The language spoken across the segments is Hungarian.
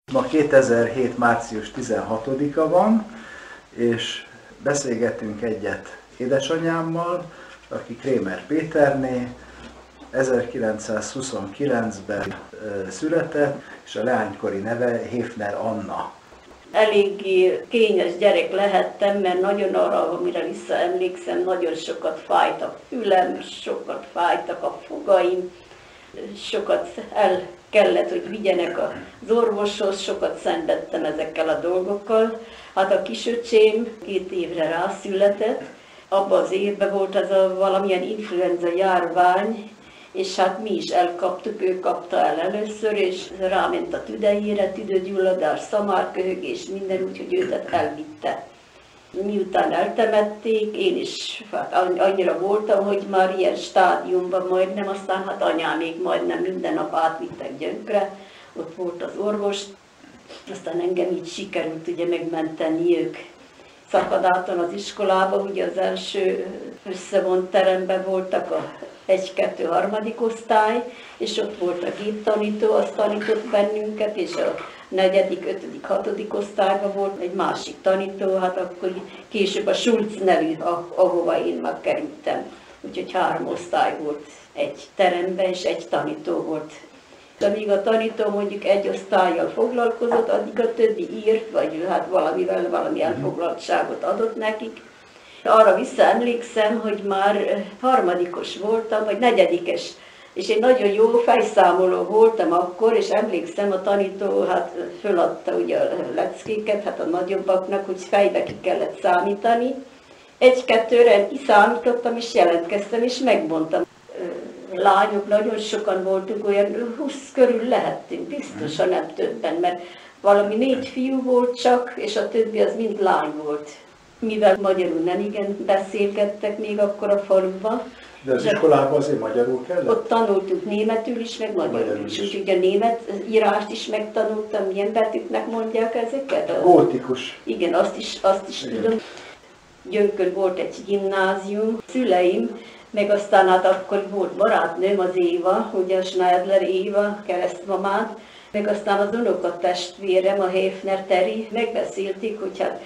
Ma 2007. március 16-a van, és beszélgetünk egyet édesanyámmal, aki Krémer Péterné, 1929-ben született, és a leánykori neve Héfner Anna. Eléggé kényes gyerek lehettem, mert nagyon arra, amire visszaemlékszem, nagyon sokat fájt a fülem, sokat fájtak a fogaim, sokat el kellett, hogy vigyenek az orvoshoz, sokat szenvedtem ezekkel a dolgokkal. Hát a kisöcsém 2 évre rászületett, abban az évben volt ez a valamilyen influenza járvány, és hát mi is elkaptuk, ő kapta el először, és ráment a tüdejére, tüdőgyulladás, szamárköhögés, minden, úgyhogy őt elvitte. Miután eltemették, én is hát annyira voltam, hogy már ilyen stádiumban majdnem, aztán hát anyámék majdnem minden nap átvittek Gyönkre, ott volt az orvos, aztán engem így sikerült ugye megmenteni ők. Szakadáton az iskolában, ugye az első összevont teremben voltak a 1-2-3. Osztály, és ott volt a géptanító, az tanított bennünket, és a 4., 5., 6. osztályban volt egy másik tanító, hát akkor később a Schulz nevű, ahova én már kerültem. Úgyhogy 3 osztály volt egy teremben, és egy tanító volt. Amíg a tanító mondjuk egy osztállyal foglalkozott, addig a többi írt, vagy hát valami elfoglaltságot adott nekik. Arra visszaemlékszem, hogy már 3. voltam, vagy 4. és én nagyon jó fejszámoló voltam akkor, és emlékszem, a tanító hát föladta ugye a leckéket, hát a nagyobbaknak, hogy fejbe ki kellett számítani. 1-2-re kiszámítottam, és jelentkeztem, és megmondtam. Lányok, nagyon sokan voltunk, olyan 20 körül lehettünk, biztosan nem többen, mert valami 4 fiú volt csak, és a többi az mind lány volt. Mivel magyarul nem igen beszélgettek még akkor a faluban. De az iskolában azért magyarul kellett? Ott tanultunk németül is, meg magyarul is. Úgyhogy a német írást is megtanultam, milyen betűknek mondják ezeket. Gótikus. Igen, azt is tudom. Gyönkön volt egy gimnázium, szüleim, meg aztán hát akkor volt barátnőm, az Éva, ugye a Schneider Éva, keresztmamát, meg aztán az unokatestvérem, a Héfner Teri, megbeszélték,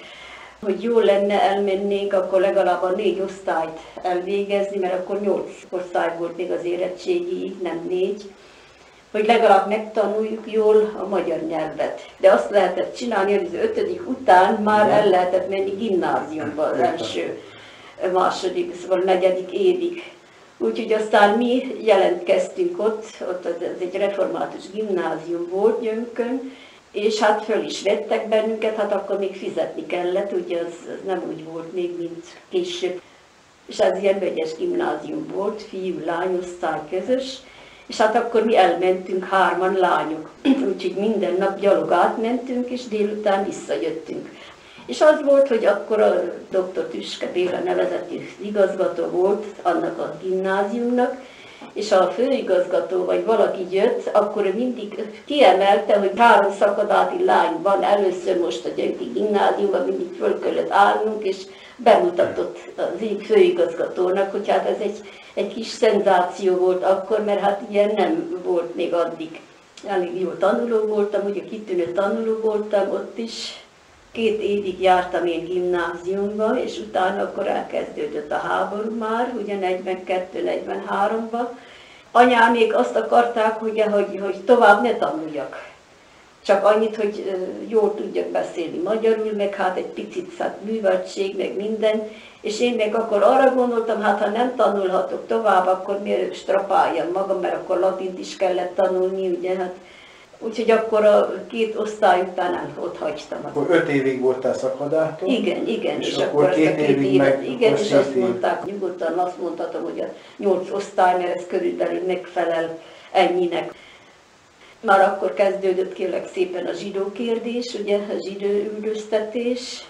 hogy jó lenne elmennénk, akkor legalább a 4 osztályt elvégezni, mert akkor 8 osztály volt még az érettségiig, nem 4, hogy legalább megtanuljuk jól a magyar nyelvet. De azt lehetett csinálni, hogy az 5. után már el lehetett menni gimnáziumba az első, második, szóval 4. évig. Úgyhogy aztán mi jelentkeztünk ott az egy református gimnázium volt Gyönkön, és hát föl is vettek bennünket, hát akkor még fizetni kellett, ugye az nem úgy volt még, mint később. És ez ilyen vegyes gimnázium volt, fiú-lány osztály közös, és hát akkor mi elmentünk 3-an lányok, úgyhogy minden nap gyalog átmentünk, és délután visszajöttünk. És az volt, hogy akkor a dr. Tüske Béla nevezetű igazgató volt annak a gimnáziumnak, és ha a főigazgató vagy valaki jött, akkor mindig kiemelte, hogy 3 szakadáti lány van először most a Gyönki gimnáziumban, mindig föl kellett állnunk, és bemutatott az főigazgatónak, hogy hát ez egy kis szenzáció volt akkor, mert hát ilyen nem volt még addig. Elég jó tanuló voltam, ugye kitűnő tanuló voltam ott is. 2 évig jártam én gimnáziumba, és utána akkor elkezdődött a háború már, ugye 42-43-ban. Anyámék azt akarták, hogy tovább ne tanuljak. Csak annyit, hogy jól tudjak beszélni magyarul, meg hát egy picit műveltség, meg minden. És én meg akkor arra gondoltam, hát ha nem tanulhatok tovább, akkor miért strapáljam magam, mert akkor latint is kellett tanulni, ugye hát. Úgyhogy akkor a 2 osztály után ott hagytam. Akkor 5 évig voltál szakadáton? Igen. És akkor 2 évig meg... Igen, és azt mondták, nyugodtan azt mondhatom, hogy a 8 osztály, mert ez körülbelül megfelel ennyinek. Már akkor kezdődött kérlek szépen a zsidó kérdés, ugye a zsidó üldöztetés,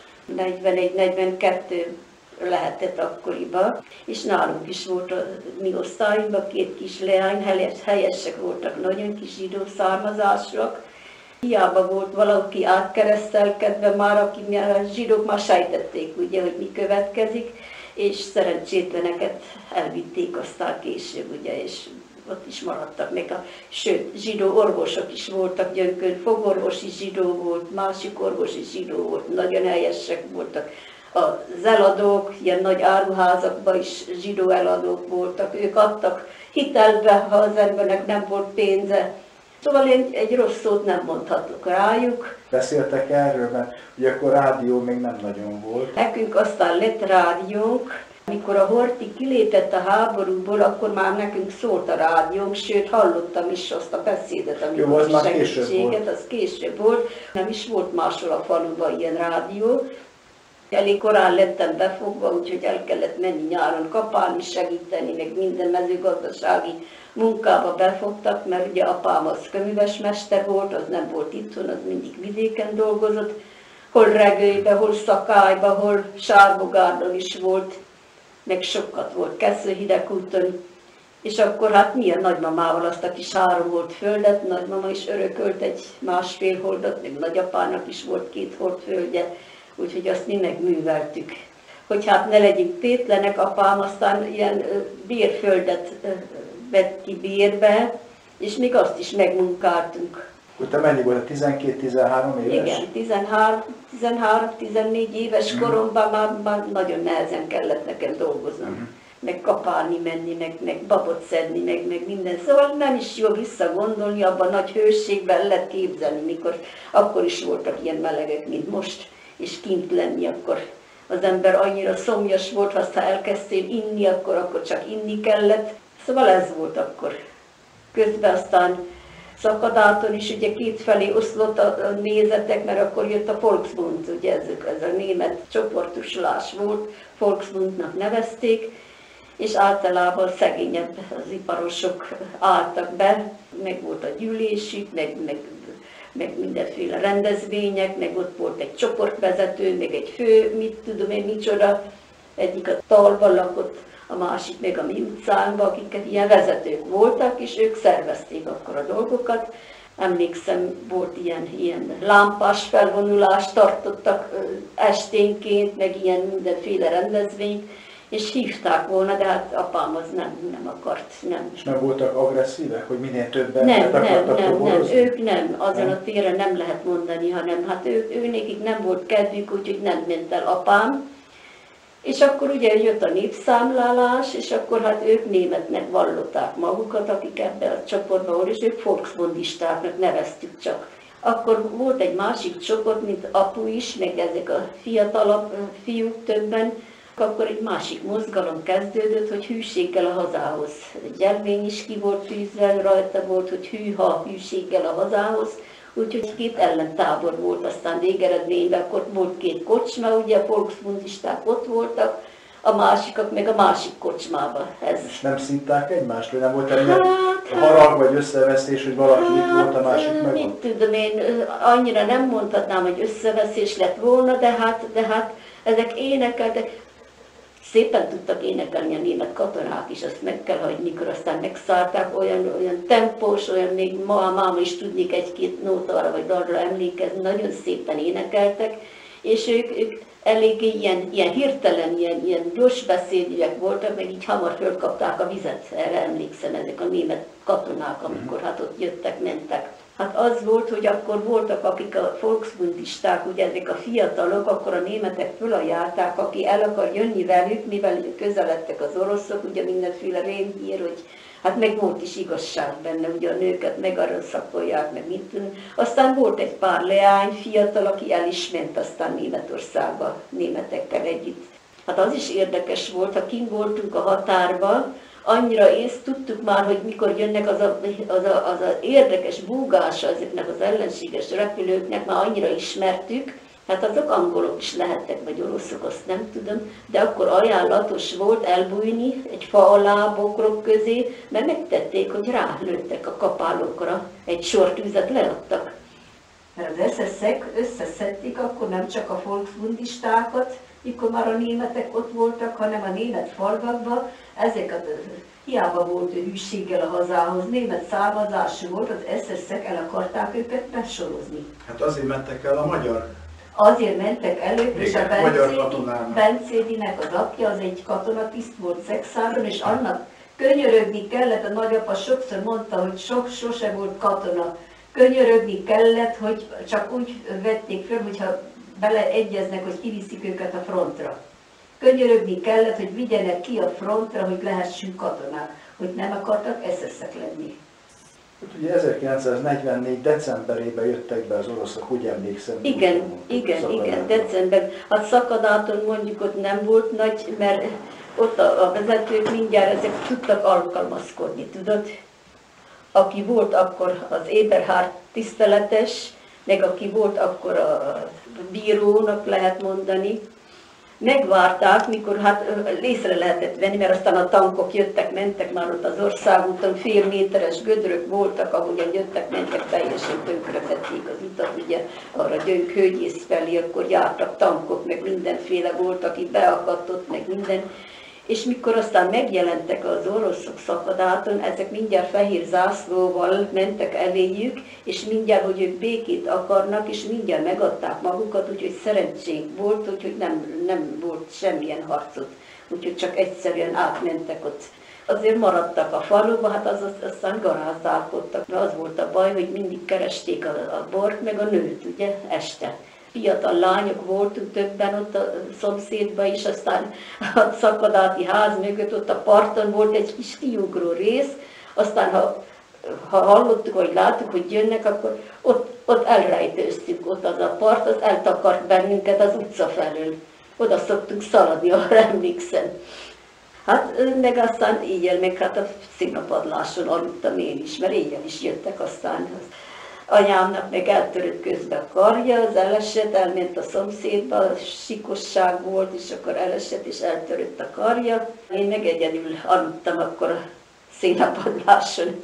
41-42 lehetett akkoriban, és nálunk is volt a mi osztályunkban 2 kis leány, helyesek voltak, nagyon kis zsidó származásúak. Hiába volt valaki átkeresztelkedve már, aki a zsidók már sejtették, ugye, hogy mi következik, és szerencsétleneket elvitték aztán később, ugye, és ott is maradtak meg. Sőt, zsidó orvosok is voltak Gyönkön, fogorvos is zsidó volt, másik orvos is zsidó volt, nagyon helyesek voltak. Az eladók, ilyen nagy áruházakban is zsidó eladók voltak, ők adtak hitelbe, ha az embernek nem volt pénze. Szóval én egy rossz szót nem mondhatok rájuk. Beszéltek erről, mert ugye akkor rádió még nem nagyon volt. Nekünk aztán lett rádiónk. Amikor a Horthy kilépett a háborúból, akkor már nekünk szólt a rádiónk, sőt hallottam is azt a beszédet, amikor az segítséget, az később volt. Nem is volt máshol a faluban ilyen rádió. Elég korán lettem befogva, úgyhogy el kellett menni nyáron kapálni, segíteni, meg minden mezőgazdasági munkába befogtak, mert ugye apám az köműves mester volt, az nem volt itthon, az mindig vidéken dolgozott. Hol Regőjbe, hol Szakályba, hol Sárbogárdon is volt, meg sokat volt Keszőhidegkúton. És akkor hát mi a nagymamával azt a kis 3 volt földet, nagymama is örökölt egy 1,5 holdat, meg nagyapának is volt 2 hold földje, úgyhogy azt mi megműveltük. Hogy hát ne legyünk tétlenek, apám aztán ilyen bérföldet vett ki bérbe, és még azt is megmunkáltunk. Akkor te mennyi volt, 12-13 éves? Igen, 13-14 éves koromban már nagyon nehezen kellett nekem dolgoznom. Meg kapálni menni, meg babot szedni, meg minden. Szóval nem is jó visszagondolni, abban nagy hőségben lehet képzelni, mikor akkor is voltak ilyen melegek, mint most, és kint lenni, akkor az ember annyira szomjas volt, ha elkezdtél inni, akkor csak inni kellett. Szóval ez volt akkor. Közben aztán Szakadáton is ugye kétfelé oszlott a nézetek, mert akkor jött a Volksbund, ugye ez a német csoportosulás volt, Volksbundnak nevezték, és általában szegényebb az iparosok álltak be, meg volt a gyűlésük, meg mindenféle rendezvények, meg ott volt egy csoportvezető, meg egy fő, mit tudom én micsoda, egyik a Talban lakott, a másik meg a mi utcánkban, akiket ilyen vezetők voltak, és ők szervezték akkor a dolgokat. Emlékszem, volt ilyen lámpás felvonulást tartottak esténként, meg ilyen mindenféle rendezvényt, és hívták volna, de hát apám az nem akart, nem. És nem voltak agresszívek, hogy minél többen akartak toborozni? Ők nem, azon a téren nem lehet mondani, hanem hát őnekik nem volt kedvük, úgyhogy nem ment el apám. És akkor ugye jött a népszámlálás, és akkor hát ők németnek vallották magukat, akik ebben a csoportban voltak, és ők volksbundistáknak neveztük csak. Akkor volt egy másik csoport, mint apu is, meg ezek a fiatalabb fiúk többen, akkor egy másik mozgalom kezdődött, hogy hűséggel a hazához. Egy jelvény is ki volt tűzve, rajta volt, hogy hűha, hűséggel a hazához. Úgyhogy 2 ellentábor volt, aztán végeredményben akkor volt 2 kocsma, ugye a volksbundisták ott voltak, a másikak meg a másik kocsmában. És nem szitták egymást, hogy nem volt ennyi harag vagy összevesztés, hogy valaki itt volt, a másik meg mit tudom én, annyira nem mondhatnám, hogy összeveszés lett volna, de hát ezek énekeltek. Szépen tudtak énekelni a német katonák is, azt meg kell hagyni, mikor aztán megszállták, olyan tempós, olyan még máma is tudnék 1-2 nótára vagy dalra emlékezni, nagyon szépen énekeltek, és ők eléggé ilyen hirtelen, ilyen gyors beszédűek voltak, meg így hamar fölkapták a vizet, erre emlékszem, ezek a német katonák, amikor hát ott jöttek, mentek. Hát az volt, hogy akkor voltak, akik a volksbundisták, ugye ezek a fiatalok, akkor a németek fölajánlták, aki el akar jönni velük, mivel közeledtek az oroszok, ugye mindenféle rémhír, hogy hát meg volt is igazság benne, ugye a nőket megerőszakolják, meg mit tudom. Aztán volt egy pár leány fiatal, aki el is ment aztán Németországba, németekkel együtt. Hát az is érdekes volt, ha kint voltunk a határba, annyira tudtuk már, hogy mikor jönnek az a érdekes búgása ezeknek az ellenséges repülőknek, már annyira ismertük, hát azok angolok is lehettek, vagy oroszok, azt nem tudom, de akkor ajánlatos volt elbújni egy fa alá, bokrok közé, mert megtették, hogy rálőttek a kapálókra, egy sor tüzet leadtak. Mert az SS-ek összeszedték akkor nem csak a volksbundistákat, mikor már a németek ott voltak, hanem a német falvakban, ezeket hiába volt ő hűséggel a hazához, német származású volt, az SS-ek el akarták őket besorozni. Hát azért mentek el a magyar. Azért mentek előtt, és a Bencédinek az apja az egy katonatiszt volt Szekszáron, és annak Könyörögni kellett, a nagyapa sokszor mondta, hogy sose volt katona. Könyörögni kellett, hogy csak úgy vették föl, hogyha beleegyeznek, hogy kiviszik őket a frontra. Könyörögni kellett, hogy vigyenek ki a frontra, hogy lehessünk katonák, hogy nem akartak SS-ek lenni. Ugye 1944. decemberében jöttek be az oroszok, úgy emlékszem. Igen, december. Hát Szakadáton mondjuk ott nem volt nagy, mert ott a vezetők mindjárt ezek tudtak alkalmazkodni, tudod? Aki volt akkor az Eberhard tiszteletes, meg aki volt akkor a bírónak lehet mondani, megvárták, mikor hát észre lehetett venni, mert aztán a tankok jöttek, mentek már ott az országúton, fél méteres gödrök voltak, ahogyan jöttek, mentek, teljesen tönkretették az utat, ugye arra Gyöngyhőgyész felé, akkor jártak tankok, meg mindenféle volt, aki beakadt ott, meg minden. És mikor aztán megjelentek az oroszok Szakadáton, ezek mindjárt fehér zászlóval mentek eléjük, és mindjárt, hogy ők békét akarnak, és mindjárt megadták magukat, úgyhogy szerencsénk volt, úgyhogy nem volt semmilyen harcot, úgyhogy csak egyszerűen átmentek ott. Azért maradtak a faluba, hát aztán garázdálkodtak, mert az volt a baj, hogy mindig keresték a bort, meg a nőt, ugye, este. Fiatal lányok voltunk többen ott a szomszédban is, aztán a Szakadáti ház mögött ott a parton volt egy kis kiugró rész, aztán ha hallottuk, vagy láttuk, hogy jönnek, akkor ott elrejtőztünk, ott az a part, az eltakart bennünket az utca felől. Oda szoktunk szaladni, arra emlékszem. Hát meg aztán éjjel, meg hát a színapadláson aludtam én is, mert éjjel is jöttek aztán. Anyámnak meg eltörött közben a karja, az elesett, elment a szomszédba, sikosság volt, és akkor elesett, és eltörött a karja. Én meg egyedül aludtam akkor a szénapadláson.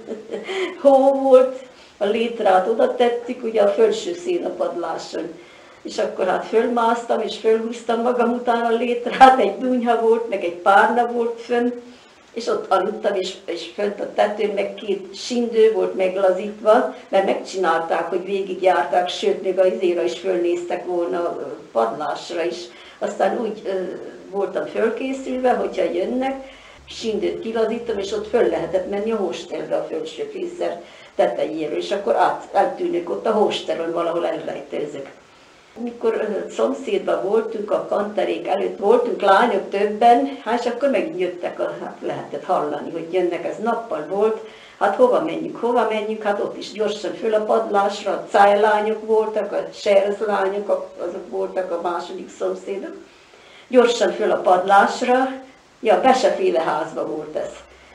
Hó volt, a létrát oda tettük, ugye a felső szénapadláson. És akkor hát fölmásztam, és fölhúztam magam után a létrát, egy dunyha volt, meg egy párna volt fönn, és ott aludtam, és fönt a tetőn meg 2 sindő volt meglazítva, mert megcsinálták, hogy végigjárták, sőt, még az izéra is fölnéztek volna a padlásra is. Aztán úgy voltam fölkészülve, hogyha jönnek, sindőt kilazítom, és ott föl lehetett menni a hósterre a felső fészer tetejéről, és akkor eltűnök ott a hósteron, valahol elrejtőzök. Mikor szomszédban voltunk, a kanterék előtt voltunk, lányok többen, hát és akkor megint jöttek, hát lehetett hallani, hogy jönnek, ez nappal volt, hát hova menjünk, hát ott is gyorsan föl a padlásra, a cájlányok voltak, a serszlányok, azok voltak a második szomszédok, gyorsan föl a padlásra, ja, Beseféle házba volt ez.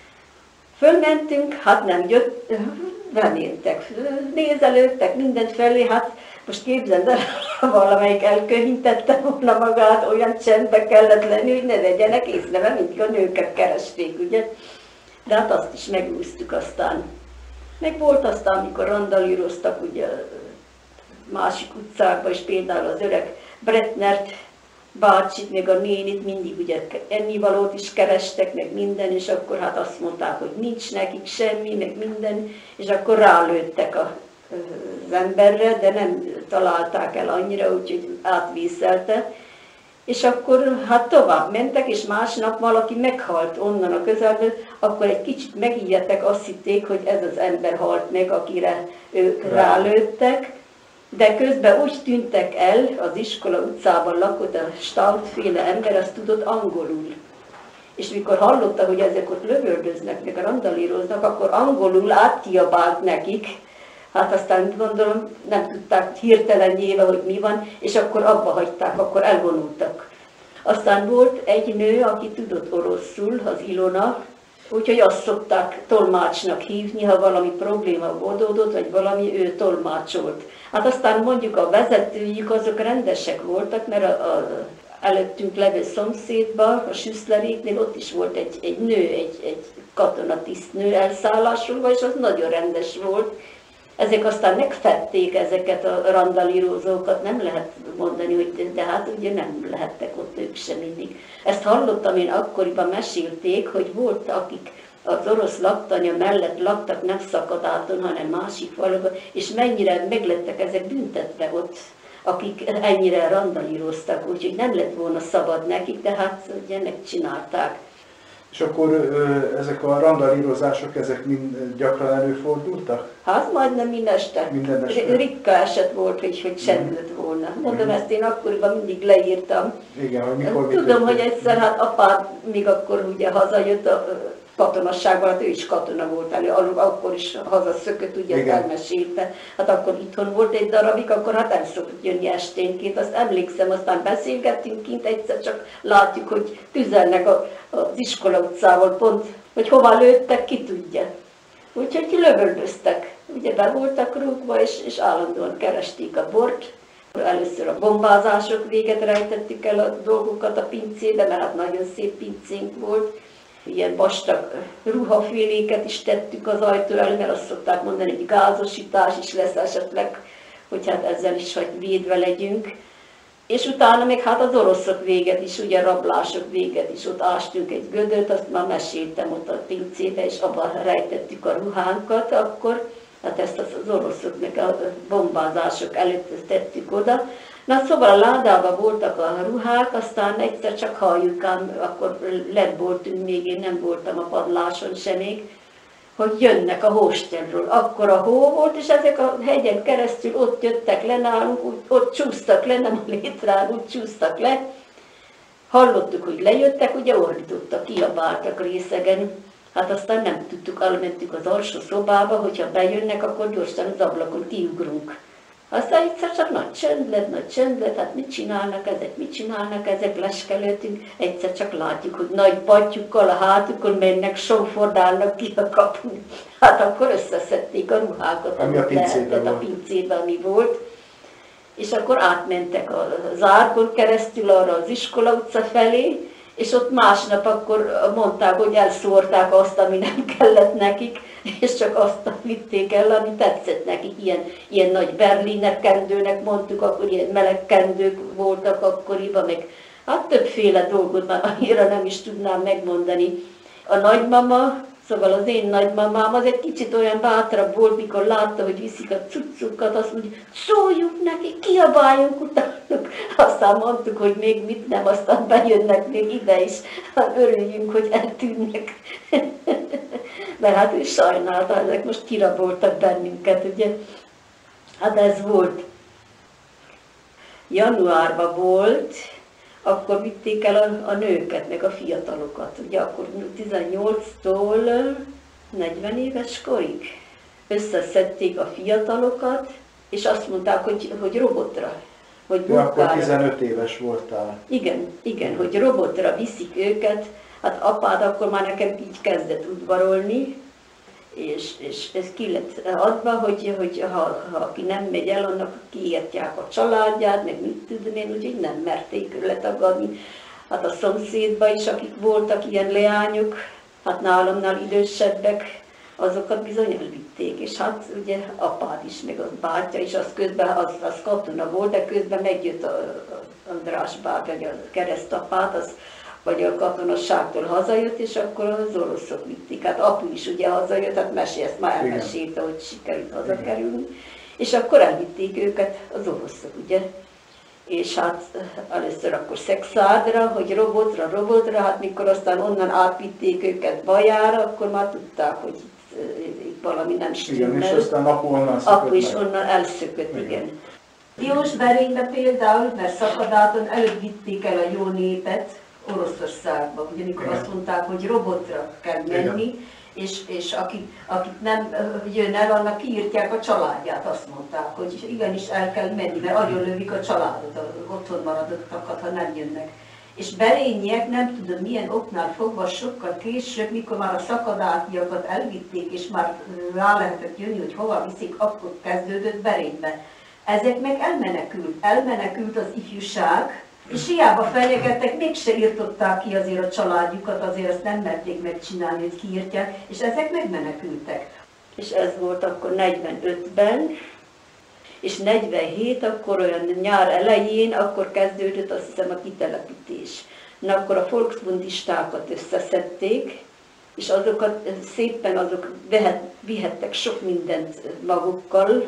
Fölmentünk, hát nem jött, reméltek, nézelődtek mindent felé, hát most képzeld el, valamelyik elkönyvítette volna magát, olyan csendbe kellett lenni, hogy ne vegyenek észre, mert mindig a nőket keresték, ugye. De hát azt is megúsztuk aztán. Meg volt aztán, amikor randalíroztak, ugye másik utcákban is, például az öreg Bretnert bácsit, meg a nénit mindig ugye ennivalót is kerestek, meg minden, és akkor hát azt mondták, hogy nincs nekik semmi, meg minden, és akkor rálőttek az emberre, de nem találták el annyira, úgyhogy átvészelte. És akkor hát tovább mentek, és másnap valaki meghalt onnan a közelből, akkor egy kicsit megijedtek, azt hitték, hogy ez az ember halt meg, akire ők rálőttek. De közben úgy tűntek el, az iskola utcában lakott a Staudféle ember, azt tudott angolul. És mikor hallotta, hogy ezek ott lövöldöznek, meg randalíroznak, akkor angolul átkiabált nekik. Hát aztán gondolom nem tudták hirtelen nyilva, hogy mi van, és akkor abba hagyták, akkor elvonultak. Aztán volt egy nő, aki tudott oroszul, az Ilona, úgyhogy azt szokták tolmácsnak hívni, ha valami probléma oldódott, vagy valami, ő tolmácsolt. Hát aztán mondjuk a vezetőjük azok rendesek voltak, mert a előttünk levő szomszédban, a Süszleréknél ott is volt egy nő, egy katonatisztnő elszállásolva, és az nagyon rendes volt. Ezek aztán megfették ezeket a randalírozókat, nem lehet mondani, hogy de hát ugye nem lehettek ott ők sem mindig. Ezt hallottam én akkoriban, mesélték, hogy volt, akik az orosz laktanya mellett laktak, nem Szakadáton, hanem másik faluban, és mennyire meglettek ezek büntetve ott, akik ennyire randalíroztak, úgyhogy nem lett volna szabad nekik, de hát ugye megcsinálták. És akkor ezek a randalírozások, ezek mind gyakran előfordultak? Hát majdnem minden este. Minden este? Ritka eset volt, hogy csend lett volna. Mondom, ezt én akkoriban mindig leírtam. Igen, hogy mikor Tudom, hogy egyszer, hát apád még akkor ugye hazajött a katonasságban, hát ő is katona volt akkor is hazaszökött, ugye elmesélte. Hát akkor itthon volt egy darabig, akkor hát el szokott jönni esténként. Azt emlékszem, aztán beszélgettünk kint, egyszer csak látjuk, hogy tüzelnek az iskola utcával pont, hogy hova lőttek, ki tudja. Úgyhogy lövöldöztek. Ugye be voltak rúgva, és állandóan keresték a bort. Először a bombázások véget rejtettük el a dolgokat a pincébe, mert hát nagyon szép pincénk volt. Ilyen vastag ruhaféléket is tettük az ajtó elé, mert azt szokták mondani, hogy gázosítás is lesz esetleg, hogy hát ezzel is hogy védve legyünk. És utána még hát az oroszok véget is, ugye rablások véget is, ott ástunk egy gödöt, azt már meséltem ott a pincébe, és abban rejtettük a ruhánkat akkor. Hát ezt az oroszok meg a bombázások előtt tettük oda. Na szóval a ládában voltak a ruhák, aztán egyszer csak halljuk, akkor lent voltunk még, én nem voltam a padláson sem még, hogy jönnek a hóstérről. Akkor a hó volt, és ezek a hegyen keresztül ott jöttek le nálunk, ott csúsztak le, nem a létrán, úgy csúsztak le. Hallottuk, hogy lejöttek, ugye ordítottak, kiabáltak részegen. Hát aztán nem tudtuk, elmentük az alsó szobába, hogyha bejönnek, akkor gyorsan az ablakon kiugrunk. Aztán egyszer csak nagy csend lett, hát mit csinálnak ezek, leskelődtünk. Egyszer csak látjuk, hogy nagy pattyukkal a hátukon mennek, sonfordálnak ki a kapun. Hát akkor összeszedték a ruhákat, ami a pincébe, ami volt. És akkor átmentek az árkon keresztül arra az iskola utca felé, és ott másnap akkor mondták, hogy elszórták azt, ami nem kellett nekik, és csak azt vitték el, ami tetszett nekik. Ilyen nagy berliner kendőnek mondtuk, akkor ilyen meleg kendők voltak akkoriban, meg hát többféle dolgot már annyira nem is tudnám megmondani. A nagymama, szóval az én nagymamám az egy kicsit olyan bátrabb volt, mikor látta, hogy viszik a cuccukat, azt mondja, szóljuk neki, kiabáljunk utánuk. Aztán mondtuk, hogy még mit nem, aztán bejönnek még ide is, hát örüljünk, hogy eltűnnek. Mert hát ő sajnálta, ezek most kiraboltak bennünket, ugye. Hát ez volt. Januárban volt, akkor vitték el a nőket, meg a fiatalokat. Ugye akkor 18-tól 40 éves korig összeszedték a fiatalokat, és azt mondták, hogy robotra, hogy munkára. Akkor 15 éves voltál. Igen, hogy robotra viszik őket. Hát apád akkor már nekem így kezdett udvarolni, és ez ki lett adva, hogy ha aki nem megy el, annak kiírtják a családját, meg mit tudom én, úgyhogy nem merték letagadni. Hát a szomszédban is, akik voltak ilyen leányok, hát nálamnál idősebbek, azokat bizony elvitték, és hát ugye apád is, meg az bátyja is, az közben, az katona volt, de közben megjött a András bátyja, vagy a keresztapád, vagy a katonasságtól hazajött, és akkor az oroszok vitték. Hát apu is ugye hazajött, hát ezt már elmesélte, hogy sikerült hazakerülni. És akkor elvitték őket az oroszok, ugye. És hát először akkor Szexádra, hogy robotra, hát mikor aztán onnan átvitték őket Bajára, akkor már tudták, hogy itt valami nem stimmel. Igen, és aztán apu is onnan elszökött, igen. Diósberénybe például, mert Szakadáton előbb vitték el a jó népet, Oroszországba, ugye amikor azt mondták, hogy robotra kell menni, és akit nem jön el, annak kiírtják a családját, azt mondták, hogy igenis el kell menni, mert agyonlövik a családot, otthon maradottakat, ha nem jönnek. És Berényiek nem tudom milyen oknál fogva sokkal később, mikor már a szakadátiakat elvitték, és már rá lehetett jönni, hogy hova viszik, akkor kezdődött Berénybe. Ezek meg elmenekült az ifjúság, és hiába fenyegettek, mégse írtották ki azért a családjukat, azért azt nem merték megcsinálni, hogy kiírtják, és ezek megmenekültek. És ez volt akkor 45-ben, és 47, akkor olyan nyár elején, akkor kezdődött azt hiszem a kitelepítés. Na akkor a volksbundistákat összeszedték, és azokat szépen vihettek sok mindent magukkal,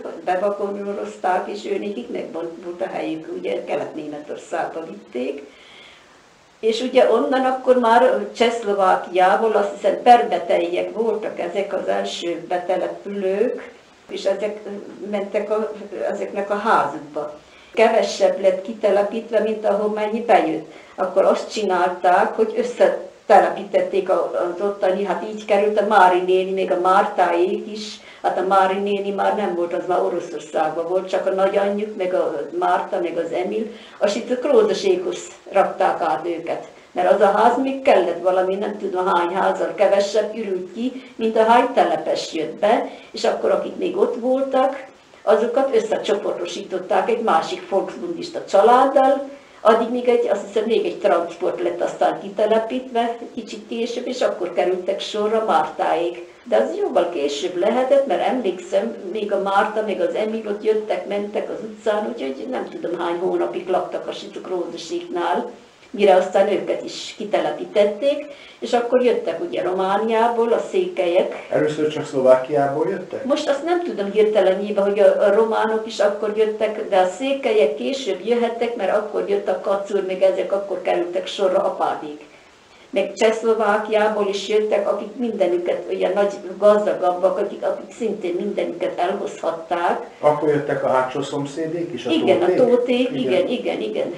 bevagonyorozták, és őnekik megvolt a helyük, ugye Kelet-Németországba vitték. És ugye onnan akkor már Csehszlovákiából azt hiszem perbeteiek voltak ezek az első betelepülők, és ezek mentek ezeknek a házukba. Kevesebb lett kitelepítve, mint ahol mennyi bejött. Akkor azt csinálták, hogy összetelepítették az ottani, hát így került a Mári néni, még a Mártáék is. Hát a Mári néni már nem volt, az már Oroszországban volt, csak a nagyanyjuk, meg a Márta, meg az Emil, azt itt a Krózasékhoz rakták át őket. Mert az a ház még kellett valami, nem tudom hány házzal kevesebb ürült ki, mint ahány telepes jött be, és akkor akik még ott voltak, azokat összecsoportosították egy másik volksbundista családdal, addig még azt hiszem még egy transport lett aztán kitelepítve, kicsit később, és akkor kerültek sorra Mártáék. De az jóval később lehetett, mert emlékszem, még a Márta, még az Emil ott jöttek, mentek az utcán, úgyhogy nem tudom hány hónapig laktak a Sicsuk Rózaséknál, mire aztán őket is kitelepítették, és akkor jöttek ugye Romániából a székelyek. Először csak Szlovákiából jöttek? Most azt nem tudom hirtelenjében, hogy a románok is akkor jöttek, de a székelyek később jöhettek, mert akkor jött a Kacúr, még ezek akkor kerültek sorra apádék. Meg Csehszlovákiából is jöttek, akik mindenüket, olyan nagy gazdagabbak, akik szintén mindenüket elhozhatták. Akkor jöttek a hátsó szomszédék is, a igen, tóték? A tóték, igen.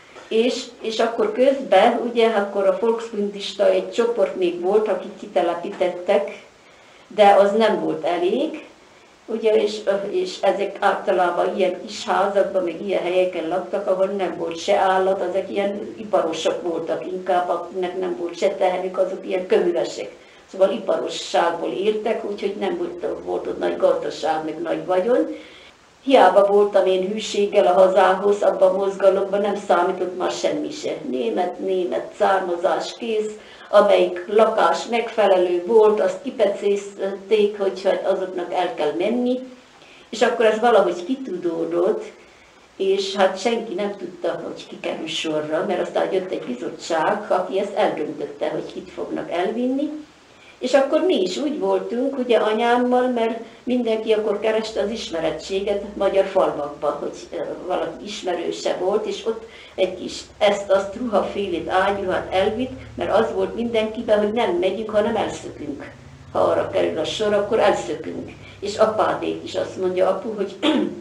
És akkor közben, ugye, akkor a volksbundista egy csoport még volt, akik kitelepítettek, de az nem volt elég, ugye, és ezek általában ilyen kis házakban, meg ilyen helyeken laktak, ahol nem volt se állat, ezek ilyen iparosok voltak inkább, akiknek nem volt se tehenük, azok ilyen köművesek. Szóval iparosságból éltek, úgyhogy nem volt ott nagy gazdaság, meg nagy vagyon. Hiába voltam én hűséggel a hazához, abban a mozgalomban nem számított már semmi se. Német származás kész, amelyik lakás megfelelő volt, azt kipecézték, hogy azoknak el kell menni, és akkor ez valahogy kitudódott, és hát senki nem tudta, hogy ki kerül sorra, mert aztán jött egy bizottság, aki ezt eldöntötte, hogy kit fognak elvinni. És akkor mi is úgy voltunk, ugye anyámmal, mert mindenki akkor kereste az ismerettséget magyar falvakban, hogy valaki ismerőse volt, és ott egy kis ezt-azt ruhafélét, ágyruhát elvitt, mert az volt mindenkiben, hogy nem megyünk, hanem elszökünk. Ha arra kerül a sor, akkor elszökünk. És apádék is azt mondja apu, hogy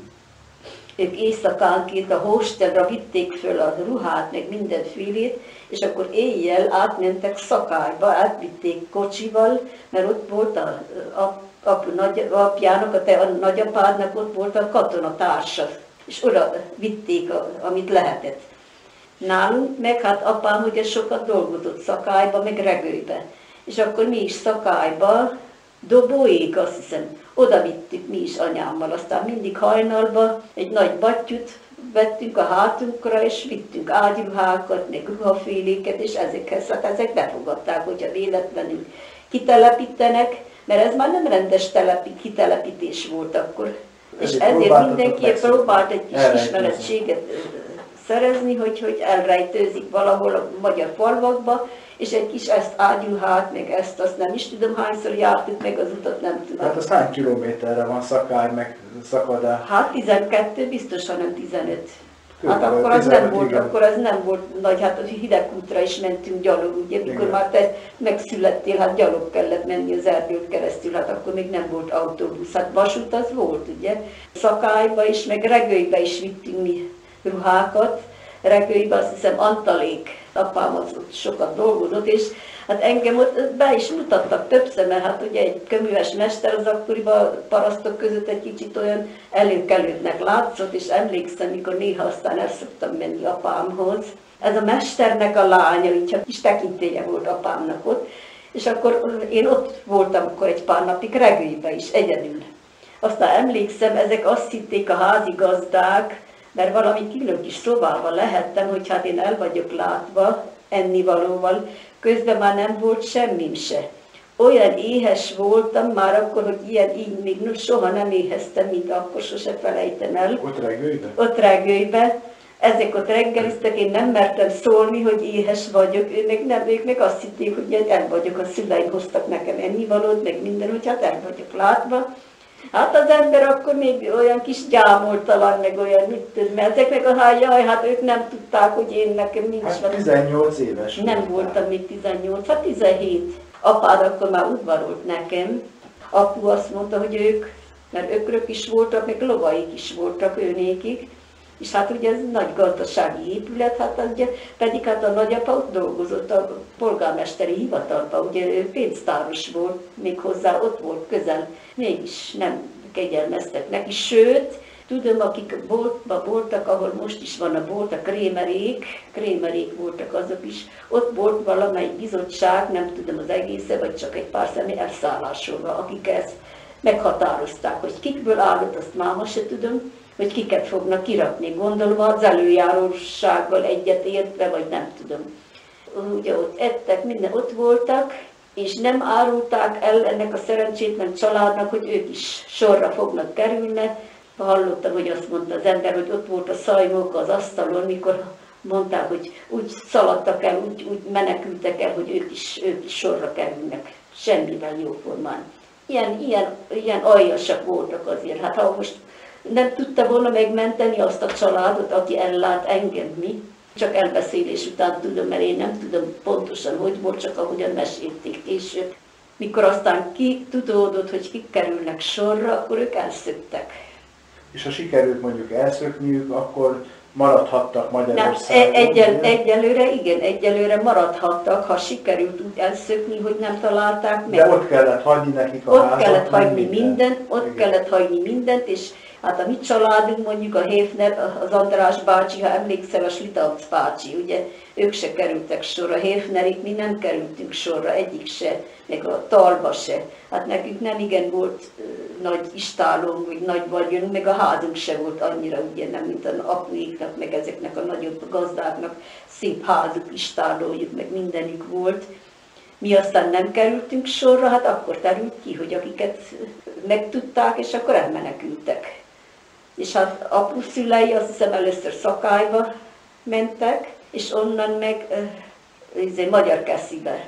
ők éjszakánként a hóstedra vitték föl a ruhát, meg mindenfélét, és akkor éjjel átmentek Szakályba, átvitték kocsival, mert ott volt apjának, a nagyapádnak ott volt a katonatársa, és oda vitték, amit lehetett. Nálunk meg, hát apám ugye sokat dolgozott Szakályba, meg Regőbe, és akkor mi is Szakályba, Dobóék, azt hiszem, oda vittük mi is anyámmal, aztán mindig hajnalba egy nagy battyút vettünk a hátunkra, és vittünk ágyruhákat, meg ruhaféléket, és ezek befogadták, hogyha véletlenül kitelepítenek, mert ez már nem rendes kitelepítés volt akkor. És ezért mindenki próbált egy kis ismerettséget szerezni, hogy elrejtőzik valahol a magyar falvakba, és egy kis ezt ágyruhát, meg ezt, nem is tudom hányszor jártuk meg az utat, nem tudom. Hát az hány kilométerre van Szakály, meg Szakadár? Hát 12, biztos, hanem 15. Hát akkor az nem volt, akkor ez nem volt nagy, hát a Hidegkútra is mentünk gyalog, ugye, mikor már te megszülettél, hát gyalog kellett menni az erdőn keresztül, hát akkor még nem volt autóbusz, hát vasút az volt, ugye. Szakályba is, meg Regőbe is vittünk mi ruhákat, Regőbe azt hiszem Antalék, apám az ott sokat dolgozott, és hát engem ott be is mutattak többször, mert hát ugye egy köműves mester az akkoriban parasztok között egy kicsit olyan előkelőbbnek látszott, és emlékszem, mikor néha aztán el szoktam menni apámhoz. Ez a mesternek a lánya, így csak kis tekintélye volt apámnak ott, és akkor én ott voltam akkor egy pár napig Regőbe is, egyedül. Aztán emlékszem, ezek azt hitték a házigazdák, mert valami külön kis szobában lehettem, hogy hát én el vagyok látva ennivalóval, közben már nem volt semmim se. Olyan éhes voltam már akkor, hogy így még soha nem éheztem, mint akkor, sose felejtem el. Ott Regőbe? Ott Regőbe. Ezek ott reggeliztek, én nem mertem szólni, hogy éhes vagyok, ők meg azt hitték, hogy el vagyok, a szüleim hoztak nekem ennivalót, meg minden, hogy hát el vagyok látva. Hát az ember akkor még olyan kis gyámoltalan, meg olyan, mit tudom, mert ezeknek hát ők nem tudták, hogy én nekem nincs. Hát 18 éves. Nem voltam még 18, hát 17. Apád akkor már udvarolt nekem. Apu azt mondta, hogy ők, mert ökrök is voltak, meg lovaik is voltak őnékig, és hát ugye ez nagy gazdasági épület, hát az ugye, pedig hát a nagyapa ott dolgozott a polgármesteri hivatalban, ugye ő pénztáros volt, méghozzá ott volt közel, mégis nem kegyelmeztek neki, sőt, tudom, akik boltban voltak, ahol most is van a bolt, a krémerék voltak azok is, ott volt valamelyik bizottság, nem tudom az egésze, vagy csak egy pár személy elszállásolva, akik ezt meghatározták, hogy kikből állott, azt máma se tudom, hogy kiket fognak kirakni, gondolom az előjárósággal egyetértve, vagy nem tudom. Ugye ott ettek, minden ott voltak, és nem árulták el ennek a szerencsétlen családnak, hogy ők is sorra fognak kerülni. Hallottam, hogy azt mondta az ember, hogy ott volt a szajmóka az asztalon, mikor mondták, hogy úgy szaladtak el, úgy menekültek el, hogy ők is sorra kerülnek, semmivel jóformán. Ilyen aljasak voltak azért. Hát ha most nem tudta volna megmenteni azt a családot, aki ellát engem, mi? Csak elbeszélés után tudom, mert én nem tudom pontosan, hogy volt, csak ahogyan mesélték később. Mikor aztán tudódott, hogy kik kerülnek sorra, akkor ők elszöktek. És ha sikerült mondjuk elszökniük, akkor maradhattak Magyarországon? Egyelőre maradhattak, ha sikerült úgy elszökni, hogy nem találták meg. De ott kellett hagyni nekik a házat? Ott kellett hagyni mindent, és hát a mi családunk, mondjuk a Héfner, az András bácsi, ha emlékszel, a Slitavc bácsi, ugye, ők se kerültek sorra, Héfnerik, mi nem kerültünk sorra, egyik se, meg a Talba se. Hát nekünk nem igen volt nagy istálónk, vagy nagy vagyonunk, meg a házunk se volt annyira, ugye nem, mint az apuéknak, meg ezeknek a nagyobb gazdáknak szép házuk, istálójuk, meg mindenük volt. Mi aztán nem kerültünk sorra, hát akkor terült ki, hogy akiket megtudták, és akkor elmenekültek. És hát apu szülei azt hiszem először Szakályba mentek, és onnan meg Magyarkeszibe.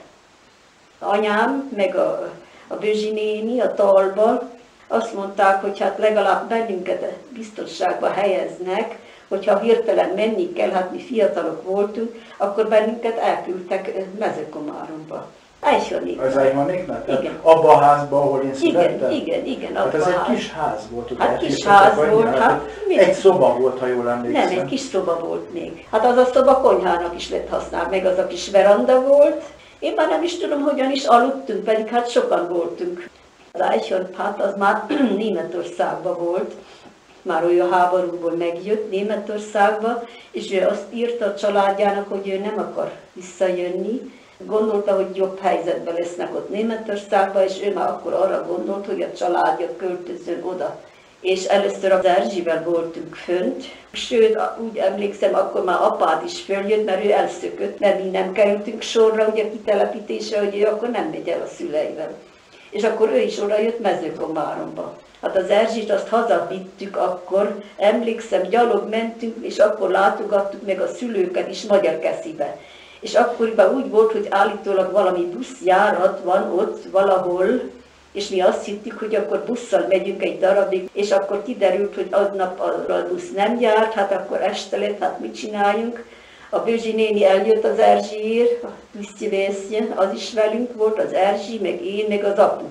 Anyám, meg a Bözsi néni a Talba azt mondták, hogy hát legalább bennünket biztonságba helyeznek, hogyha hirtelen menni kell, hát mi fiatalok voltunk, akkor bennünket elküldtek Mezőkomáromba. Az Eichmannéknál? Igen. Abban a házban, ahol én születtem? Igen. Hát ez egy kis ház volt. Hát kis ház volt. Hát, egy szoba volt, ha jól emlékszem. Nem, egy kis szoba volt még. Hát az a szoba konyhának is lett használva, meg az a kis veranda volt. Én már nem is tudom, hogyan is aludtunk, pedig hát sokan voltunk. Az Eichmann, hát az már Németországban volt. Már olyan háborúból megjött Németországba, és ő azt írta a családjának, hogy ő nem akar visszajönni. Gondolta, hogy jobb helyzetben lesznek ott Németországban, és ő már akkor arra gondolt, hogy a családja költözön oda. És először az Erzsivel voltunk fönt, sőt, úgy emlékszem, akkor már apád is följött, mert ő elszökött, mert mi nem kerültünk sorra, ugye kitelepítésre, hogy ő akkor nem megy el a szüleivel. És akkor ő is oda jött Mezőkomáromba. Hát az Erzsit azt hazavittük akkor, emlékszem, gyalog mentünk, és akkor látogattuk meg a szülőket is Magyarkeszibe. És akkoriban úgy volt, hogy állítólag valami buszjárat van ott valahol, és mi azt hittük, hogy akkor busszal megyünk egy darabig, és akkor kiderült, hogy aznap a busz nem járt, hát akkor este lett, hát mit csináljunk. A Bözsi néni eljött az Erzsiért, a Pisztyivészje, az is velünk volt, az Erzsi, meg én, meg az apu.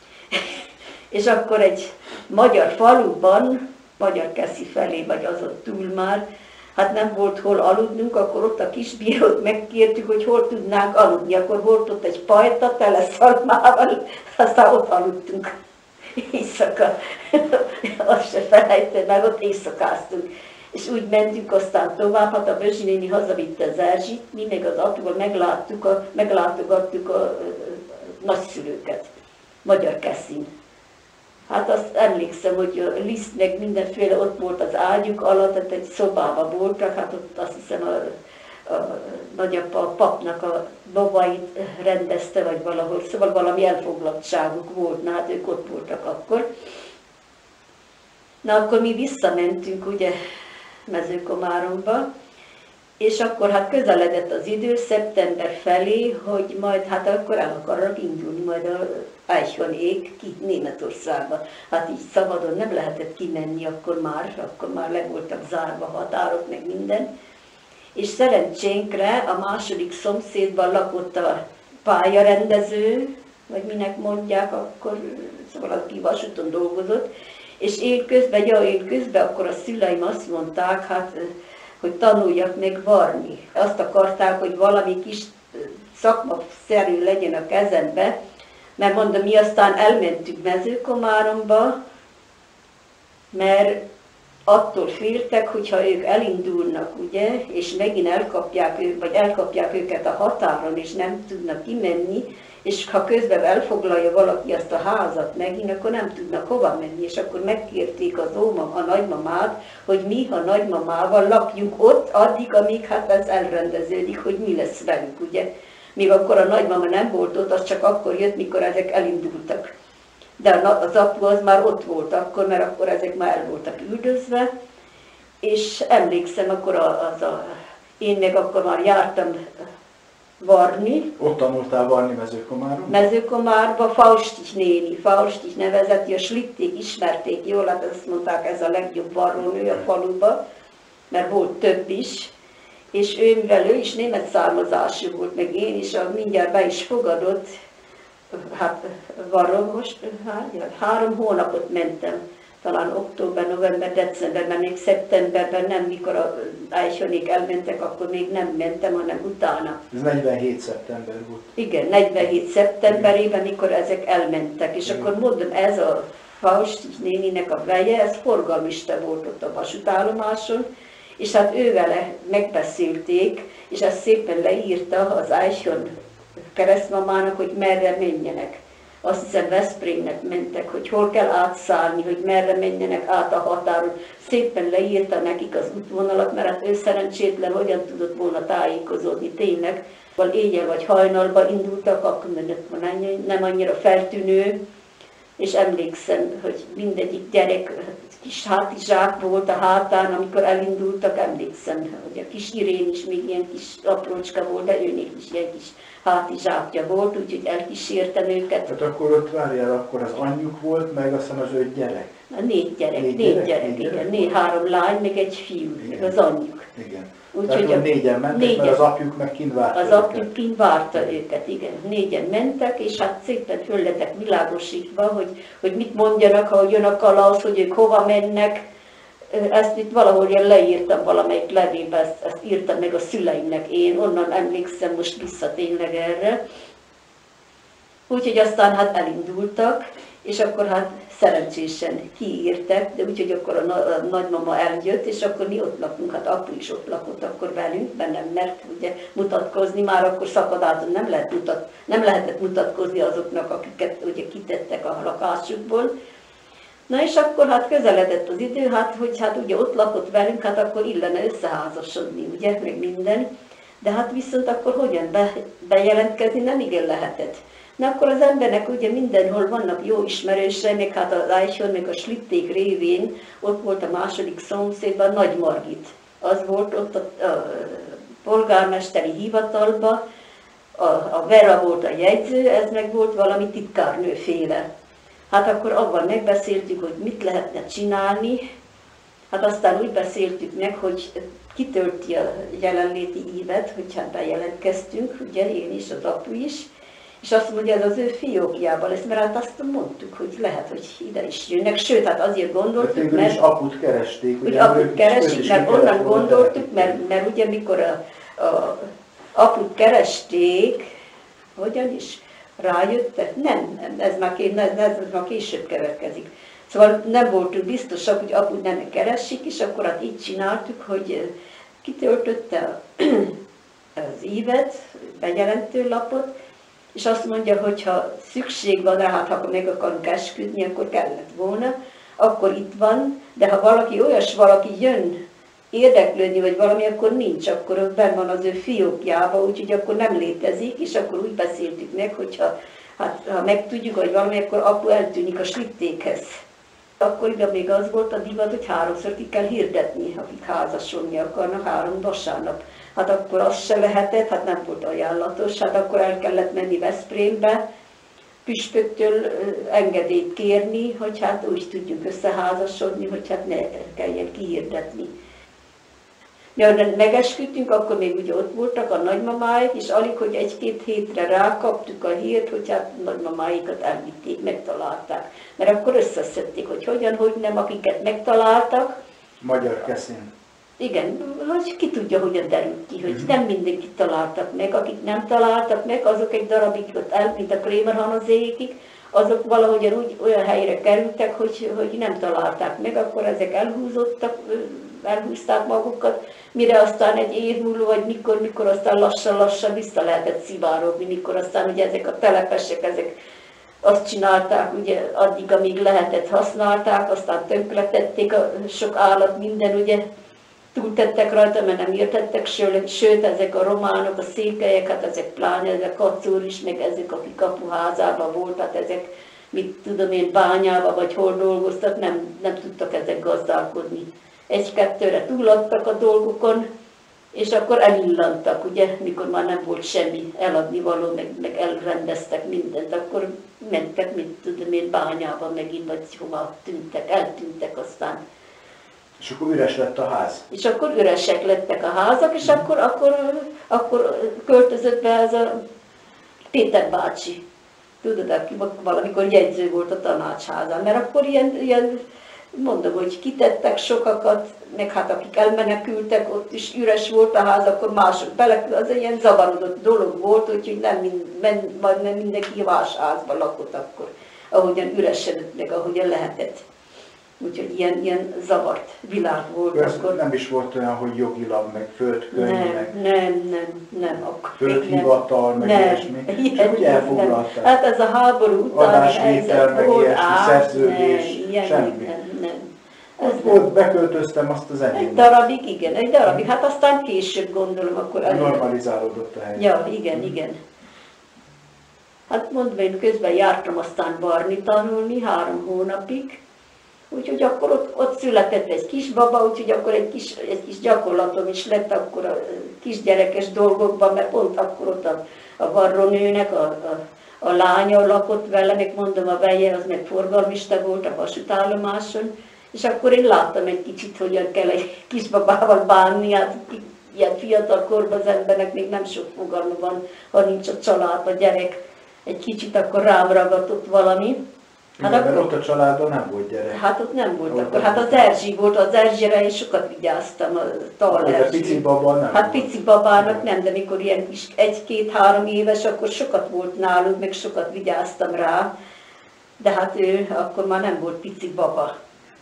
És akkor egy magyar faluban, Magyarkeszi felé, vagy azon túl már, hát nem volt hol aludnunk, akkor ott a kisbírót megkértük, hogy hol tudnánk aludni. Akkor volt ott egy pajta tele szalmával, aztán ott aludtunk éjszaka. Azt se felejtem, meg ott éjszakáztunk. És úgy mentünk aztán tovább, hát a Bözsi néni hazavitte az Erzsit, mi meg az apuval meglátogattuk a nagyszülőket, Magyarkesszin. Hát azt emlékszem, hogy liszt meg mindenféle ott volt az ágyuk alatt, tehát egy szobában voltak, hát ott azt hiszem a nagyapa a papnak a lovait rendezte, vagy valahol, szóval valami elfoglaltságuk volt, na hát ők ott voltak akkor. Na akkor mi visszamentünk ugye Mezőkomáromba, És akkor hát közeledett az idő, szeptember felé, hogy majd hát akkor el akarnak indulni majd a Eichonék ki Németországba. Hát így szabadon nem lehetett kimenni, akkor már le voltak zárva határok, meg minden. És szerencsénkre a második szomszédban lakott a pályarendező, vagy minek mondják akkor, szóval aki vasúton dolgozott, és én közben, akkor a szüleim azt mondták, hát, hogy tanuljak meg varni. Azt akarták, hogy valami kis szakmaszerű legyen a kezembe, mert mondom, mi aztán elmentünk Mezőkomáromba, mert attól féltek, hogyha ők elindulnak, ugye, és megint elkapják őket a határon, és nem tudnak kimenni, és ha közben elfoglalja valaki azt a házat megint, akkor nem tudnak hova menni, és akkor megkérték a nagymamát, hogy mi a nagymamával lakjuk ott addig, amíg hát ez elrendeződik, hogy mi lesz velük, ugye. Míg akkor a nagymama nem volt ott, az csak akkor jött, mikor ezek elindultak. De az apu az már ott volt akkor, mert akkor ezek már el voltak üldözve, és emlékszem, akkor én meg akkor már jártam varni. Ott tanultál varni Mezőkomáron? Mezőkomárba, Faustich néni, Faustich nevezett, a Slitték ismerték jól, hát azt mondták, ez a legjobb varrónő a faluba, mert volt több is, és mivel ő is német származású volt, meg én is, mindjárt be is fogadott, hát varrom most, 3 hónapot mentem, talán október, november, decemberben, még szeptemberben nem, mikor a Eichonék elmentek, akkor még nem mentem, hanem utána. Ez 47 szeptember volt. Igen, 47 szeptemberében, mikor ezek elmentek, és akkor mondom, ez a Faustich néninek a veje, ez forgalmista volt ott a vasútállomáson, és hát ővele megbeszélték, és ezt szépen leírta az Eichon keresztmamának, hogy merre menjenek. Azt hiszem Veszprémnek mentek, hogy hol kell átszállni, hogy merre menjenek át a határon. Szépen leírta nekik az útvonalat, mert hát ő szerencsétlen hogyan tudott volna tájékozódni tényleg. Éjjel vagy hajnalba indultak, akkor nem annyira feltűnő, és emlékszem, hogy mindegyik gyerek kis hátizsák volt a hátán, amikor elindultak, emlékszem, hogy a kis Irén is még ilyen kis aprócska volt, de őnek is ilyen kis hátizsákja volt, úgyhogy elkísértem őket. Tehát akkor ott várjál, akkor az anyjuk volt, meg aztán az 5 gyerek? 4 gyerek, igen. 3 lány, meg egy fiú, igen. Meg az anyjuk. Igen. Úgyhogy tehát 4-en mentek, mert az apjuk meg kint várta őket. Az apjuk kint várta őket, igen. 4-en mentek, és hát szépen föl lettek világosítva, hogy mit mondjanak, ha jön a kalauz, hogy ők hova mennek. Ezt itt valahol én leírtam valamelyik levélbe, ezt írtam meg a szüleimnek én, onnan emlékszem most vissza tényleg erre. Úgyhogy aztán hát elindultak, és akkor hát szerencsésen kiírtek, de úgyhogy akkor a nagymama eljött, és akkor mi ott lakunk, hát apu is ott lakott akkor velünk, mert nem mert ugye mutatkozni, már akkor szakadáltan nem lehetett mutatkozni azoknak, akiket ugye kitettek a lakásukból. Na és akkor hát közeledett az idő, hogy ugye ott lakott velünk, hát akkor illene összeházasodni, ugye, meg minden. De hát viszont akkor hogyan bejelentkezni nem igen lehetett. Na akkor az embernek ugye mindenhol vannak jó ismerősei, meg hát az Eichon, meg a Slitték révén, ott volt a második szomszédban Nagy Margit. Az volt ott a polgármesteri hivatalban, a Vera volt a jegyző, ez meg volt valami titkárnőféle. Hát akkor abban megbeszéltük, hogy mit lehetne csinálni, hát aztán úgy beszéltük meg, hogy kitölti a jelenléti ívet, hogy hát bejelentkeztünk, ugye én is, az apu is, és azt mondja, ez az ő fiókjában lesz, mert hát azt mondtuk, hogy lehet, hogy ide is jönnek, sőt, hát azért gondoltuk, mert... is aput keresték. Ugye aput keresik, mert onnan gondoltuk, mert ugye mikor a aput keresték, hogyan is? Rájöttek? Nem, ez már később következik. Szóval nem voltunk biztosak, hogy aput nem keresik, és akkor hát így csináltuk, hogy kitöltötte az ívet, bejelentő lapot, és azt mondja, hogy ha szükség van rá, hát ha meg akarunk esküdni, akkor kellett volna, akkor itt van, de ha valaki jön érdeklődni, vagy valami, akkor nincs, akkor benn van az ő fiókjába, úgyhogy akkor nem létezik, és akkor úgy beszéltük meg, hogyha ha megtudjuk, hogy valami, akkor apu eltűnik a Slittékhez. Akkoriban még az volt a divat, hogy 3-szor ki kell hirdetni, akik házasodni akarnak, 3 vasárnap. Hát akkor az se lehetett, hát nem volt ajánlatos, hát akkor el kellett menni Veszprémbe, püspöktől engedélyt kérni, hogy hát úgy tudjunk összeházasodni, hogy hát ne kelljen kihirdetni. Mivel megesküdtünk, akkor még ugye ott voltak a nagymamáik, és alig, hogy 1-2 hétre rákaptuk a hírt, hogy hát nagymamáikat elvitték, megtalálták. Mert akkor összeszedték, hogy hogyan, hogy nem, akiket megtaláltak. Magyar Keszin. Igen, hogy ki tudja, hogyan derült ki, hogy nem mindenkit találtak meg, akik nem találtak meg, azok egy darabig ott el, mint a Krémerhanazékig, azok valahogyan úgy olyan helyre kerültek, hogy nem találták meg, akkor ezek elhúzták magukat, mire aztán egy év múlva, vagy mikor aztán lassan vissza lehetett szivárogni, mikor aztán ugye ezek a telepesek, ezek azt csinálták, ugye addig, amíg lehetett használták, aztán tönkretették a sok állat, minden ugye túltettek rajta, mert nem értettek, sőt ezek a románok, a székelyek, hát ezek pláne, ezek Kacúr is, meg ezek, akik kapuházában volt, hát ezek, mit tudom én, bányában vagy hol dolgoztak, nem tudtak ezek gazdálkodni. 1-2-re túladtak a dolgokon, és akkor elillantak, ugye, mikor már nem volt semmi eladni való, meg elrendeztek mindent, akkor mentek, mit tudom én, bányába megint, vagy hova tűntek, eltűntek aztán. És akkor üres lett a ház. És akkor üresek lettek a házak, és akkor költözött be ez a Péter bácsi. Tudod, aki valamikor jegyző volt a tanácsházán, mert akkor ilyen mondom, hogy kitettek sokakat, meg hát akik elmenekültek, ott is üres volt a ház, akkor mások az egy zavarodott dolog volt, úgyhogy nem mindenki más házban lakott akkor, ahogyan üresedett, meg ahogyan lehetett. Úgyhogy ilyen zavart világ volt akkor. Nem is volt olyan, hogy jogilag, meg földkönyv, nem. Földhivatal, meg ilyesmi. Csak úgy elfoglalták. Hát ez a háború utáni helyzet meg volt, ilyesmi, szerződés, semmi. Ott beköltöztem azt az enyém. Egy darabig, igen, egy darabig. Hát aztán később gondolom, akkor... Normalizálódott a helyzet. Ja, igen. Hát mondom, én közben jártam aztán barni tanulni 3 hónapig, úgyhogy akkor ott született egy kisbaba, úgyhogy akkor egy kis gyakorlatom is lett akkor a kisgyerekes dolgokban, mert pont akkor ott a varrónőnek a lánya lakott vele, meg mondom, a veje az meg forgalmista volt a vasútállomáson, és akkor én láttam egy kicsit, hogyan kell egy kisbabával bánni, hát ilyen fiatal korban az embernek még nem sok fogalma van, ha nincs a család, a gyerek, egy kicsit akkor rám ragadott valami. Hát igen, mert ott a családban nem volt gyerek. Hát ott nem volt akkor. Hát az Erzsi volt, az Erzsire én sokat vigyáztam, a Tal Erzsi. De pici baba nem Hát volt. pici babának nem, de mikor ilyen kis 1-2-3 éves, akkor sokat volt nálunk, meg sokat vigyáztam rá. De hát ő akkor már nem volt pici baba.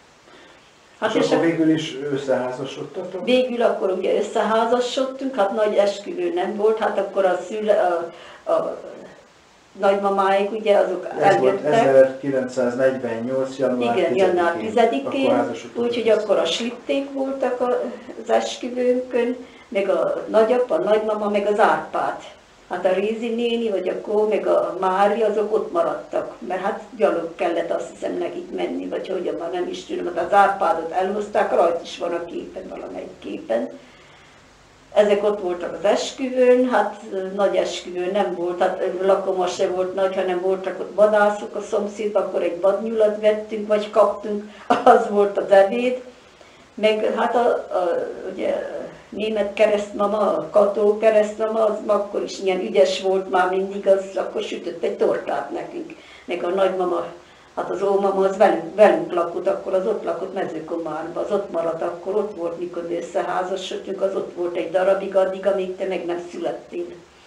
Hát és akkor végül is összeházasodtatok? Végül akkor ugye összeházasodtunk, hát nagy esküvő nem volt, hát akkor a nagymamáik ugye azok ez eljöttek. Ez volt 1948. január 10-én. Igen, január 10-én, úgyhogy akkor a slipték voltak az esküvőnkön, meg a nagyapa, a nagymama, meg az Árpád. Hát a Rézi néni, vagy a Kó, meg a Mári, azok ott maradtak, mert hát gyalog kellett azt hiszem nekik menni, vagy hogyan, már nem is tudom, hát az Árpádot elhozták, rajta is van a képen, valamelyik képen. Ezek ott voltak az esküvőn, hát nagy esküvő nem volt, hát lakoma se volt nagy, hanem voltak ott vadászok a szomszédban, akkor egy vadnyulat vettünk, vagy kaptunk, az volt az ebéd. Meg hát ugye német keresztmama, a kató keresztmama, az akkor is ilyen ügyes volt már mindig, az akkor sütött egy tortát nekünk. Meg a nagymama, hát az ómama az velünk lakott, akkor az ott lakott Mezőkomárban, az ott maradt, akkor ott volt, mikor mi összeházasodtunk, az ott volt egy darabig addig, amíg te meg nem születtél.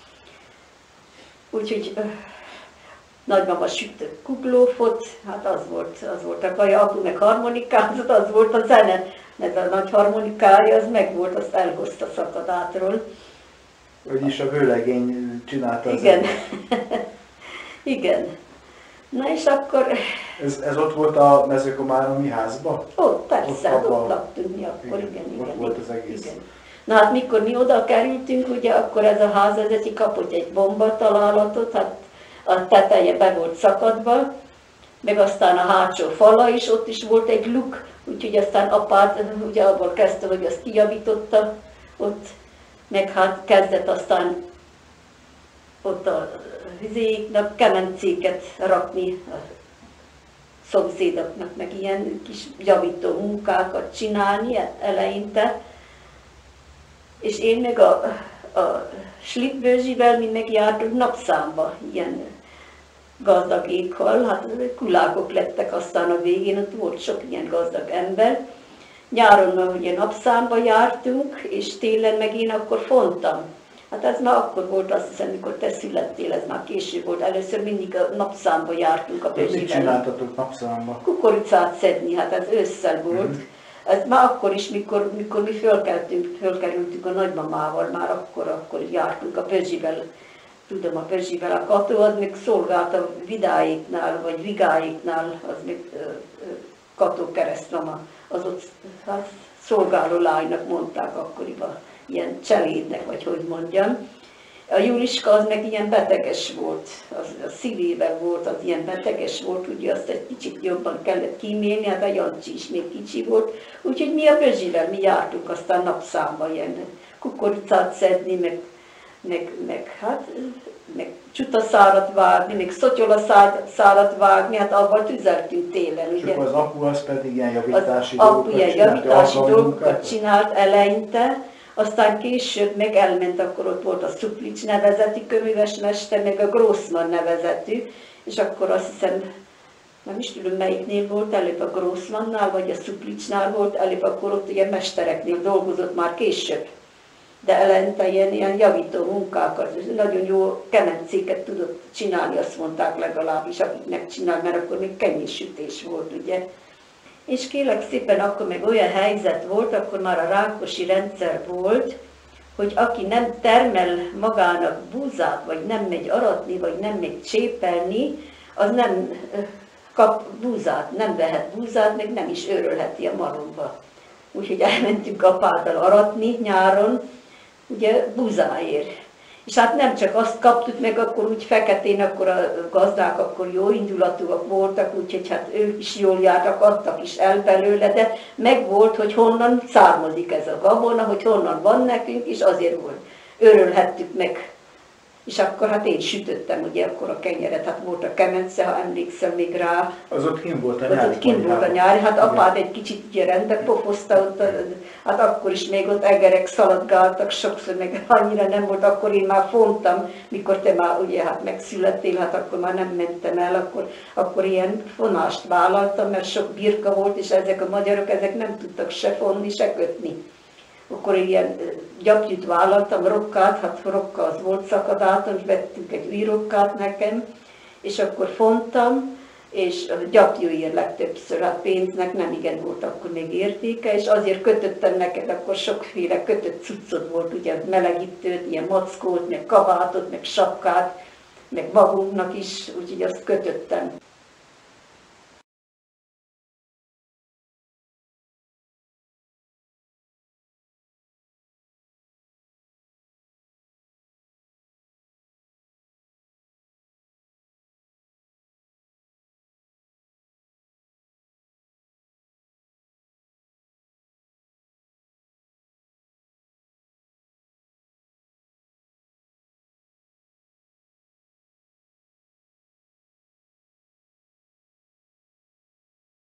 Úgyhogy nagymama sütött kuglófot, hát az volt a kaja, apu meg harmonikázott, az volt a zene. Ez a nagy harmonikája, az meg volt, azt elhozta Szakadátról. Vagyis a vőlegény csinálta az igen. Igen. Na és akkor... Ez ott volt a Mezőkomáromi házban? Ott, persze, ott laktunk mi akkor, igen. Ott volt az egész. Igen. Na hát mikor mi oda kerültünk, ugye, akkor ez a ház, kapott egy bomba találatot, hát a teteje be volt szakadva, meg aztán a hátsó fala is, ott is volt egy luk, úgyhogy aztán apát ugye abból kezdte, hogy azt kijavította ott, meg hát kezdett aztán ott a vizéknak kemencéket rakni a szomszédoknak, meg ilyen kis javító munkákat csinálni eleinte. És én meg a Slipbőzsivel mi meg jártunk napszámba, ilyen gazdagékkal, hát kulákok lettek aztán a végén, ott volt sok ilyen gazdag ember. Nyáron ugye napszámba jártunk, és télen meg én akkor fontam. Hát ez már akkor volt, azt hiszem, mikor te születtél, ez már később volt. Először mindig a napszámba jártunk a Bőzsivel. Mit csináltatok napszámba? Kukoricát szedni, hát ez ősszel volt. Ez már akkor is, mikor mi fölkerültünk a nagymamával, már akkor jártunk a Bőzsivel. Tudom, a Bőzsivel a Kató, az még szolgált a Vidáéknál, vagy Vigáéknál, az még Kató keresztmama, az ott hát, szolgáló lánynak mondták akkoriban, ilyen cselédnek, vagy hogy mondjam. A Juliska az meg ilyen beteges volt, a szívével volt, az ilyen beteges volt, ugye azt egy kicsit jobban kellett kímélni, hát a Jancsi is még kicsi volt. Úgyhogy mi a Bőzsivel, mi jártunk aztán napszámba ilyen kukoricát szedni, meg csutaszárat vágni, meg szotyola vágni, hát abban tüzeltünk télen. És ugye? Az apu az pedig ilyen javítási dolgokat csinált eleinte, aztán később meg elment, akkor ott volt a Szuplics nevezetű köművesmester, meg a Grossmann nevezetű, és akkor azt hiszem, nem is tudom melyiknél volt, előbb a Grossmannnál, vagy a Szuplicsnál volt, előbb akkor ott ilyen mestereknél dolgozott már később. De eleinte ilyen javító munkákat, nagyon jó kemencéket tudott csinálni, azt mondták legalábbis, akiknek csinál, mert akkor még kenyérsütés volt, ugye. És kérlek szépen, akkor meg olyan helyzet volt, akkor már a Rákosi rendszer volt, hogy aki nem termel magának búzát, vagy nem megy aratni, vagy nem megy csépelni, az nem kap búzát, nem vehet búzát, meg nem is őrölheti a malomba. Úgyhogy elmentünk apáddal aratni nyáron, ugye búzáért. És hát nem csak azt kaptuk meg, akkor úgy feketén, akkor a gazdák akkor jó indulatúak voltak, úgyhogy hát ők is jól jártak, adtak is el belőle, de meg volt, hogy honnan származik ez a gabona, hogy honnan van nekünk, és azért volt. Örülhettük meg. És akkor hát én sütöttem ugye akkor a kenyeret, hát volt a kemence, ha emlékszem még rá. Az ott kint volt a nyári. Az ott kint volt a nyári, hát apád egy kicsit ugye rendbe pofozta ott, hát akkor is még ott egerek szaladgáltak, sokszor meg annyira nem volt, akkor én már fontam, mikor te már ugye hát megszülettél, hát akkor már nem mentem el, akkor ilyen fonást vállaltam, mert sok birka volt, és ezek a magyarok, ezek nem tudtak se fonni, se kötni. Akkor ilyen gyapjút vállaltam, rokkát, hát rokka az volt szakadáton, és vettünk egy új rokkát nekem, és akkor fontam, és gyapjúért legtöbbször, hát pénznek nem igen volt akkor még értéke, és azért kötöttem neked, akkor sokféle kötött cuccod volt, ugye melegítőt, ilyen mackót, meg kabátot, meg sapkát, meg magunknak is, úgyhogy azt kötöttem.